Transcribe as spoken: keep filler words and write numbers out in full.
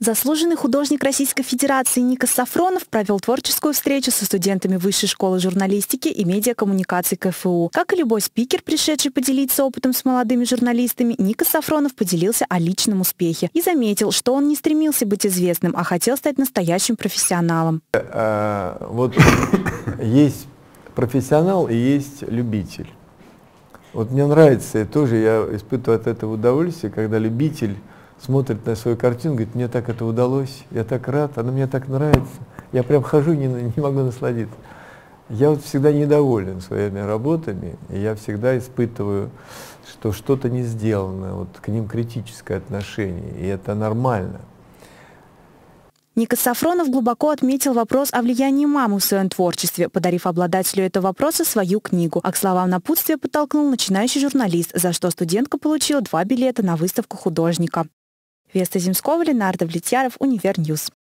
Заслуженный художник Российской Федерации Никос Сафронов провел творческую встречу со студентами Высшей школы журналистики и медиакоммуникаций ка эф у. Как и любой спикер, пришедший поделиться опытом с молодыми журналистами, Никос Сафронов поделился о личном успехе и заметил, что он не стремился быть известным, а хотел стать настоящим профессионалом. Вот есть профессионал и есть любитель. Вот мне нравится, и тоже я испытываю от этого удовольствие, когда любитель смотрит на свою картину, говорит: мне так это удалось, я так рад, она мне так нравится, я прям хожу и не, не могу насладиться. Я вот всегда недоволен своими работами, и я всегда испытываю, что что-то не сделано, вот к ним критическое отношение, и это нормально. Никос Сафронов глубоко отметил вопрос о влиянии мамы в своем творчестве, подарив обладателю этого вопроса свою книгу, а к словам напутствия подтолкнул начинающий журналист, за что студентка получила два билета на выставку художника. Веста Земскова, Ленардо Влетьяров, Универньюз.